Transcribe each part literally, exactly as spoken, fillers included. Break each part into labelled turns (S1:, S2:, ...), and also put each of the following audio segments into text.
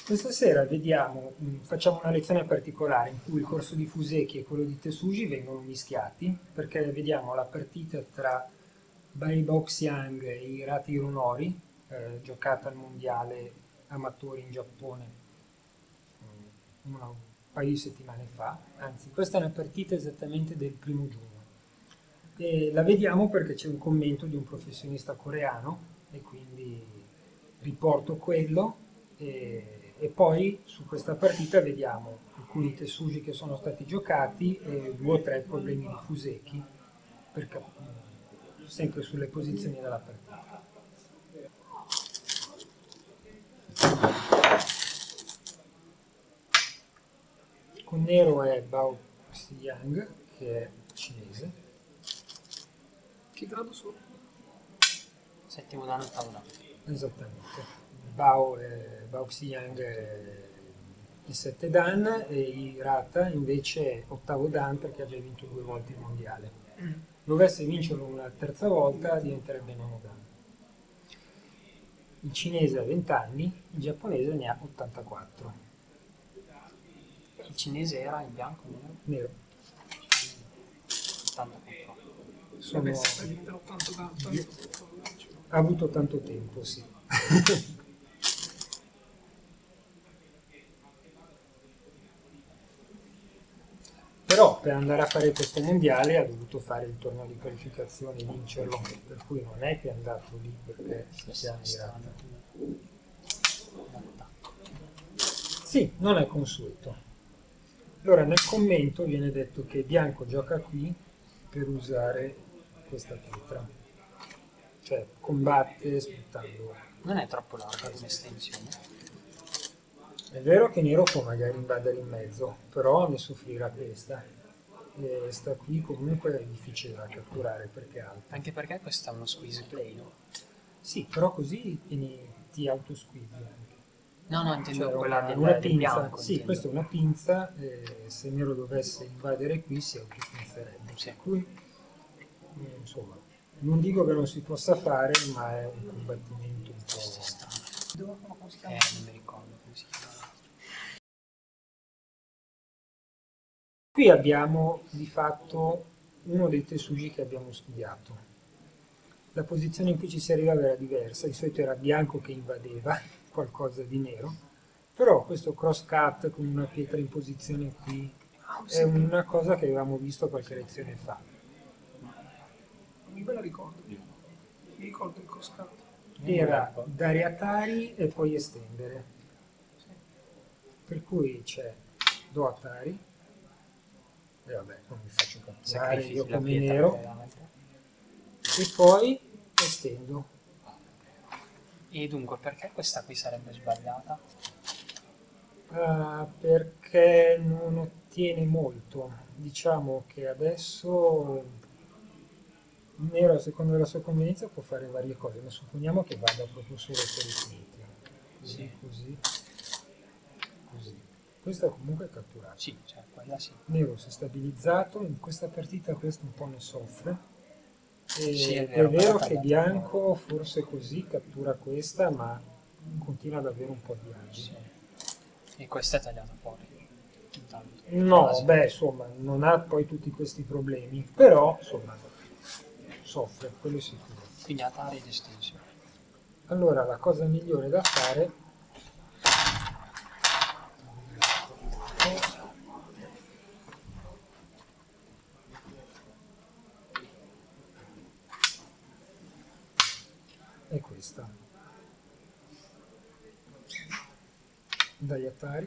S1: Questa sera vediamo, mh, facciamo una lezione particolare in cui il corso di Fuseki e quello di Tesuji vengono mischiati, perché vediamo la partita tra Bai Boxiang e Hirata Hirunori, eh, giocata al mondiale amatori in Giappone mh, una- un paio di settimane fa. Anzi, questa è una partita esattamente del primo giugno. E la vediamo perché c'è un commento di un professionista coreano e quindi riporto quello e, e poi su questa partita vediamo alcuni tessuji che sono stati giocati e due o tre problemi di Fuseki perché, mh, sempre sulle posizioni della partita. Con nero è Bao Xiyang che è cinese.
S2: Che grado sono?
S3: Settimo dan, ottavo dan.
S1: Esattamente. Bao, è, Bao Xiyang è il sette dan e Hirata invece è ottavo dan perché ha già vinto due volte il mondiale. Dovesse vincerlo una terza volta diventerebbe nono dan. Il cinese ha venti anni, il giapponese ne ha ottantaquattro.
S3: Il cinese era il bianco, nero?
S1: Nero.
S3: ottantaquattro.
S1: Sono...
S2: Beh, se diventano tanto tanto,
S1: Ha avuto tanto tempo, sì. Però per andare a fare questo mondiale ha dovuto fare il torneo di qualificazione e vincerlo, per cui non è che è andato lì perché si chiama Hirata.
S3: L'attacco.
S1: Sì, non è consueto. Allora nel commento viene detto che Bianco gioca qui per usare questa pietra, cioè combatte sfruttando.
S3: Non è troppo larga come estensione.
S1: È vero che Nero può magari invadere in mezzo, però ne soffrirà questa. E sta qui comunque è difficile da catturare perché è alta.
S3: Anche perché questo è uno squeeze play, no?
S1: Sì, però così tieni, ti autosquizzi anche.
S3: No, no, intendo
S1: Cioè
S3: quella
S1: una,
S3: del,
S1: una
S3: del
S1: pinza,
S3: bianco,
S1: sì,
S3: intendo.
S1: questa è una pinza, e se Nero dovesse invadere qui si autopinzerebbe.
S3: Sì.
S1: Per cui, mm, insomma, non dico che non si possa fare, ma è un combattimento un po'...
S3: Come si chiama? Eh, non mi ricordo come si chiama.
S1: Qui abbiamo di fatto uno dei tessuti che abbiamo studiato. La posizione in cui ci si arrivava era diversa, di solito era bianco che invadeva qualcosa di nero, però questo cross cut con una pietra in posizione qui è una cosa che avevamo visto qualche lezione fa.
S2: non mi me la ricordo. Mi ricordo il croscato.
S1: Era dare Atari e poi estendere. Per cui c'è do Atari, e vabbè, non mi faccio catturare
S3: Sacrifici
S1: io
S3: la
S1: come
S3: pietra
S1: nero,
S3: che altro.
S1: e poi estendo.
S3: E dunque, perché questa qui sarebbe sbagliata?
S1: Ah, perché non ottiene molto. Diciamo che adesso il nero, a seconda della sua convenienza, può fare varie cose, ma supponiamo che vada proprio solo per i punti. Così,
S3: Sì.
S1: così, così. Questa comunque è catturata.
S3: Sì, cioè quella sì.
S1: Nero si è stabilizzato, in questa partita questo un po' ne soffre. E
S3: Sì, è
S1: è
S3: vero,
S1: vero
S3: però
S1: che
S3: tagliata
S1: Bianco forse così cattura questa, ma continua ad avere un po' di agi.
S3: Sì. E questa è tagliata fuori. Intanto.
S1: No,
S3: Quasi.
S1: beh, insomma, non ha poi tutti questi problemi, però, insomma, soffre, quello è sicuro.
S3: Quindi Atari ed estensione.
S1: Allora, la cosa migliore da fare è questa. Dai Atari.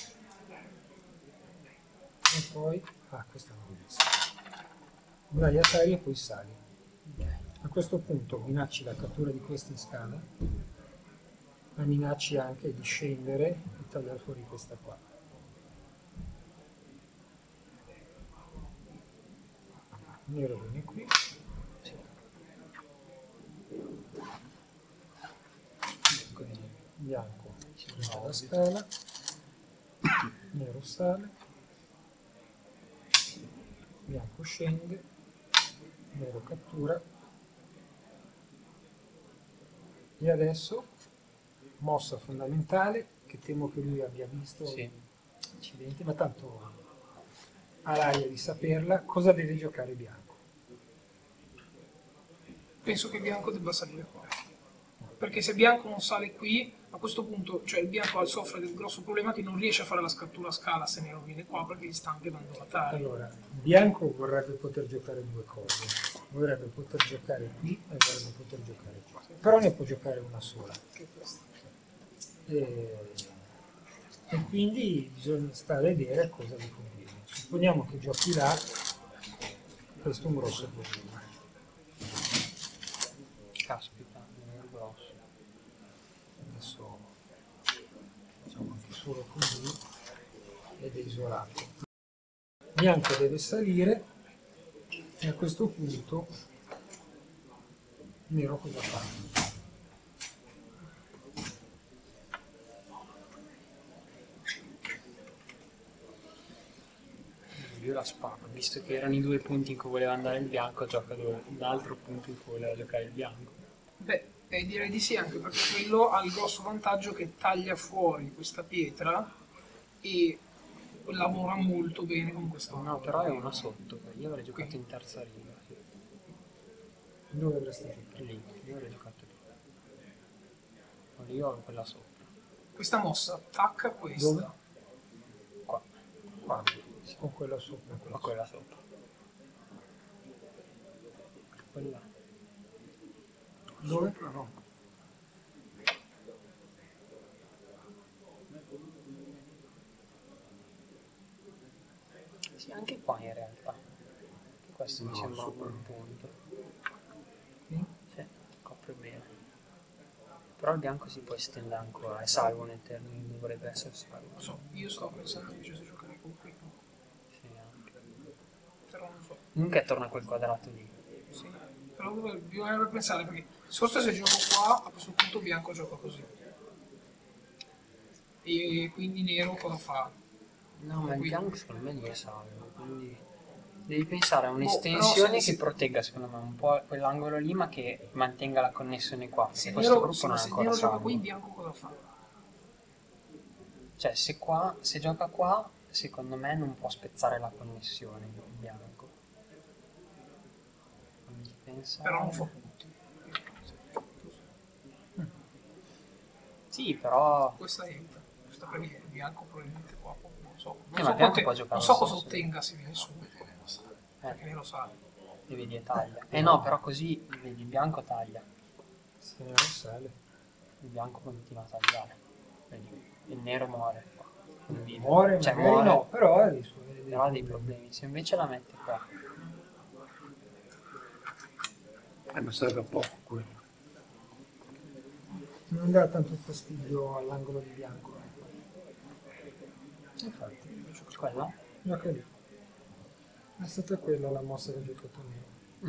S1: E poi... Ah, questa non l'ho vista. Dai Atari e poi sali. A questo punto minacci la cattura di questa in scala, ma minacci anche di scendere e tagliare fuori questa qua. Nero viene qui. Bianco prende la scala, nero sale, bianco scende, nero cattura e adesso mossa fondamentale che che temo che lui abbia visto,
S3: Sì.
S1: incidenti, ma tanto ha l'aria di saperla. Cosa deve giocare bianco?
S2: Penso che il bianco debba salire qua. Perché se bianco non sale qui, a questo punto, cioè il bianco soffre del grosso problema che non riesce a fare la scrittura a scala se nero viene qua perché gli sta anche dando la taglia.
S1: Allora, bianco vorrebbe poter giocare due cose, vorrebbe poter giocare qui e vorrebbe poter giocare qua, però ne può giocare una sola.
S2: Che è questo.
S1: E, e quindi bisogna stare a vedere cosa gli conviene. Supponiamo che giochi là, questo è un grosso problema.
S3: Caspita, non è grosso.
S1: Adesso facciamo anche solo così ed è isolato. Bianco deve salire e a questo punto nero cosa fa?
S3: Io la sparo, visto che erano i due punti in cui voleva andare il bianco, gioca dove- l'altro punto in cui voleva giocare il bianco.
S2: Beh, eh, direi di sì, anche perché quello ha il grosso vantaggio che taglia fuori questa pietra e lavora molto bene con questo.
S3: No, però è una sotto, io avrei giocato
S2: Qui.
S3: in terza riga. Sì.
S1: Dove avresti giocato?
S3: Lì, io avrei giocato lì. Ma lì ho quella sopra.
S2: Questa mossa attacca questa.
S1: Dove?
S3: Qua,
S1: Qua, con quella sopra.
S3: ma quella sopra. Quella.
S1: Dove?
S2: Sopra no.
S3: Sì, anche qua in realtà. Anche questo mi sembra un buon punto.
S1: Qui?
S3: Sì, copre bene. Però il bianco si può estendere ancora, è salvo nel termine, dovrebbe essere salvo.
S2: Non so, io sto pensando invece di giocare con quello.
S3: Sì, anche.
S2: Però non so.
S3: Comunque torna quel quadrato lì.
S2: Sì. Però dove- bisognerebbe pensare perché forse se gioco qua, a questo punto bianco gioca così. E quindi nero cosa fa?
S3: No, ma il
S2: Qui.
S3: bianco secondo me lì è salvo, quindi devi pensare a
S2: Boh,
S3: un'estensione
S2: però se-
S3: che protegga secondo me un po' quell'angolo lì, ma che mantenga la connessione qua.
S2: Se
S3: Questo
S2: nero,
S3: gruppo
S2: sì,
S3: non
S2: ma
S3: è
S2: se
S3: ancora
S2: nero gioca
S3: salvo.
S2: qui, bianco cosa fa?
S3: Cioè, se qua, se gioca qua, secondo me non può spezzare la connessione il bianco. Fammi pensare.
S2: Però non fa.
S3: Sì, però.
S2: Questa entra. Questa perché il bianco probabilmente qua. Non so, non
S3: Eh,
S2: so,
S3: ma il bianco
S2: quante-
S3: può giocare
S2: non so
S3: lo
S2: cosa
S3: stesso.
S2: ottenga se viene su. Perché nero sa. Perché nero sa.
S3: E vedi, e taglia. Eh no, però così, vedi, il bianco taglia.
S1: Se nero sale.
S3: Il bianco continua a tagliare. Vedi, il nero muore. Quindi,
S1: Muore,
S3: cioè,
S1: magari
S3: muore,
S1: no, però ha dei suoi dei
S3: però ha dei
S1: problemi.
S3: problemi. Se invece la mette qua,
S4: Eh, ma serve a poco quello.
S1: Non dà tanto fastidio all'angolo di bianco. Infatti,
S3: quella,
S1: gioca lì. È stata quella la mossa che ha giocato nero.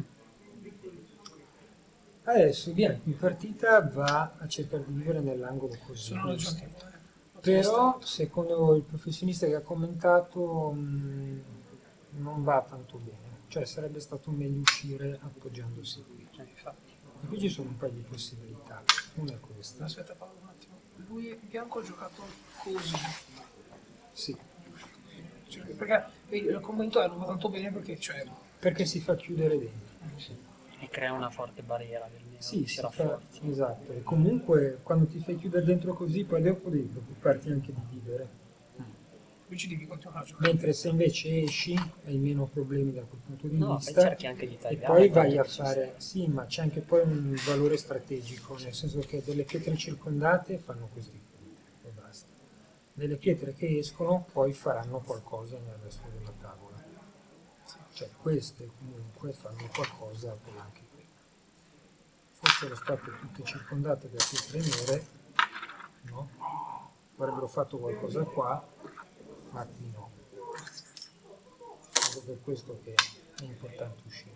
S1: Adesso bianco in partita va a cercare di vivere nell'angolo così.
S2: Sono ragionevole. eh.
S1: Però, secondo il professionista che ha commentato, mh, non va tanto bene. Cioè, sarebbe stato meglio uscire appoggiandosi qui.
S3: cioè, infatti.
S1: E qui ci sono un paio di possibilità. Una è questa.
S2: Aspetta Paolo un attimo. Lui il bianco ha giocato così.
S1: Sì.
S2: Cioè, perché vedi, il commento è non va tanto bene perché cioè.
S1: Perché si fa chiudere dentro.
S3: E crea una forte barriera del nero.
S1: Sì,
S3: si
S1: si fa,
S3: rafforza.
S1: esatto. E comunque, quando ti fai chiudere dentro così, poi dopo devi preoccuparti anche di vivere.
S2: Qui ci devi continuare a giocare.
S1: Mentre se invece esci hai meno problemi da quel punto di
S3: No, poi
S1: vista
S3: cerchi anche di
S1: e
S3: tagliare.
S1: poi vai
S3: tanto
S1: a
S3: che ci
S1: fare, sì, ma c'è anche poi un valore strategico, nel senso che delle pietre circondate fanno questi punti e basta. Delle pietre che escono poi faranno qualcosa nel resto della tavola. Cioè queste comunque fanno qualcosa poi anche qui. Fossero state tutte circondate da pietre nere, no? Avrebbero fatto qualcosa qua, ma qui no. Proprio per questo che è importante uscire.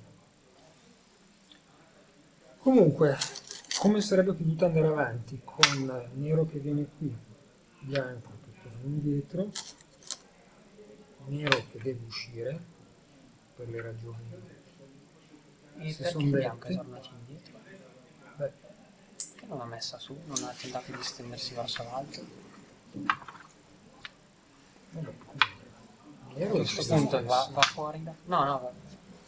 S1: Comunque, come sarebbe potuto andare avanti con nero che viene qui, bianco che torna indietro, nero che deve uscire per le ragioni
S3: E
S1: si
S3: perché
S1: sono
S3: il bianco è
S1: dette.
S3: tornato indietro?
S1: Beh,
S3: Che non l'ha messa su? Non ha tentato di stendersi verso l'alto?
S1: Vabbè, nero
S3: A
S1: è
S3: questo
S1: stesso.
S3: punto va, va fuori da... No, no, va.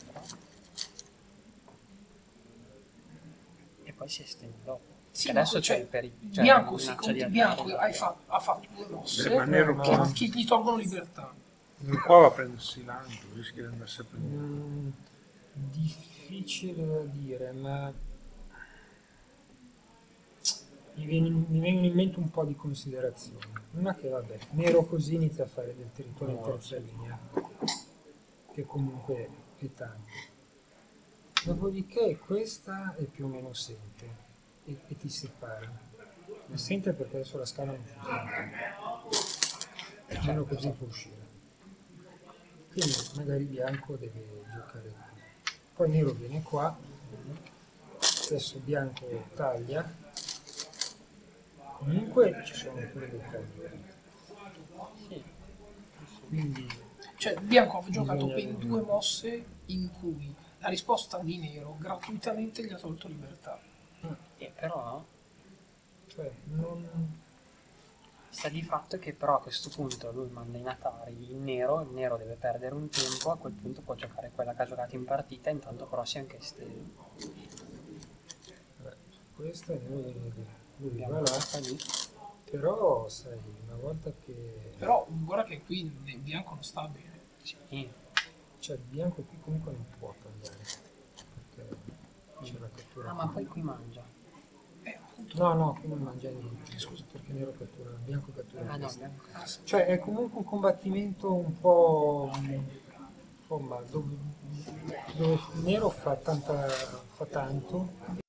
S3: E poi si estende dopo.
S2: Sì,
S3: Che
S2: ma
S3: adesso
S2: qui
S3: c'è
S2: c'è
S3: il pericolo.
S2: il
S3: Cioè,
S2: bianco,
S3: la
S2: sì,
S3: minaccia
S2: conti
S3: di
S2: il bianco
S3: attacco.
S2: hai fa- ha fatto due mosse
S4: Beh, ma nero
S1: No,
S2: che,
S1: no.
S2: che gli tolgono libertà.
S4: Qua va a prendersi l'angelo, rischia di andarsi a prendere.
S1: Mm, difficile da dire, ma mi, viene- mi vengono in mente un po' di considerazioni. Una che vabbè, nero così inizia a fare del territorio in terza linea, che comunque è tanto. Dopodiché questa è più o meno sente e, e ti separa. È sente perché adesso la scala non funziona più. Nero così può uscire. Quindi magari bianco deve giocare qui. Poi nero viene qua, adesso bianco taglia. Comunque ci sono pure dei cavalieri.
S3: Sì.
S1: Quindi
S2: Cioè, il bianco ha giocato
S1: Bisogna
S2: ben
S1: vedere.
S2: due mosse in cui la risposta di nero gratuitamente gli ha tolto libertà.
S3: E però
S1: cioè, non,
S3: sta di fatto che però a questo punto lui manda in Atari il nero, il nero deve perdere un tempo, a quel punto può giocare quella che ha giocato in partita, intanto però si è anche esteso.
S1: vabbè, questa nero viene lì. Lui va
S3: Bianco
S1: là,
S3: sta lì.
S1: però sai, una volta che
S2: Però guarda che qui il bianco non sta bene.
S3: Sì.
S1: cioè il bianco qui comunque non può tagliare perché c'è la cattura.
S3: Ah, ma poi qui mangia.
S2: Eh, appunto.
S1: No, no, qui non mangia niente, scusa, perché nero cattura, bianco cattura
S3: Ah no,
S1: questa.
S3: bianco.
S2: Ah, sì.
S1: Cioè è comunque un combattimento un po' insomma dove, dove il nero fa, tanta, fa tanto